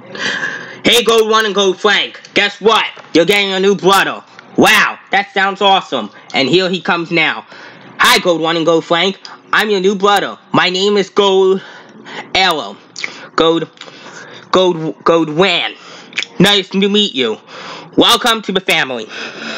Hey, Gold One and Gold Frank, guess what? You're getting a new brother. Wow, that sounds awesome. And here he comes now. Hi, Gold One and Gold Frank. I'm your new brother. My name is Gold Arrow. Gold Wan. Nice to meet you. Welcome to the family.